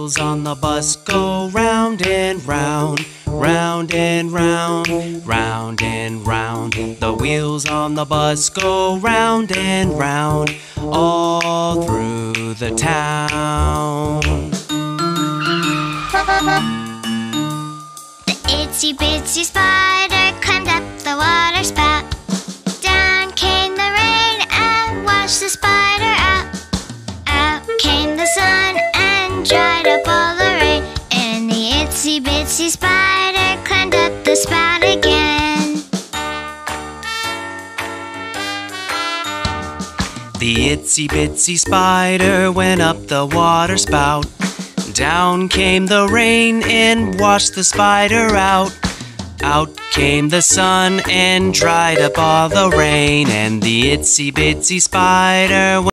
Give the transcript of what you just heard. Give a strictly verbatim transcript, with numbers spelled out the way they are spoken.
wheels on the bus go round and round, round and round, round and round. The wheels on the bus go round and round, all through the town. The itsy bitsy spider climbed up the water spout. Down came the rain and washed the spider out. Out came the sun and dried up all the rain. And the itsy bitsy spider climbed up the spout again. The itsy bitsy spider went up the water spout. Down came the rain and washed the spider out. Out came the sun and dried up all the rain. And the itsy bitsy spider